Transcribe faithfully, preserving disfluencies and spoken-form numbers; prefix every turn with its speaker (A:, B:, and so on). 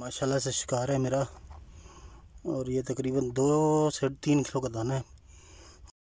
A: माशाल्लाह से शिकार है मेरा। और ये तकरीबन दो से तीन किलो का दाना है।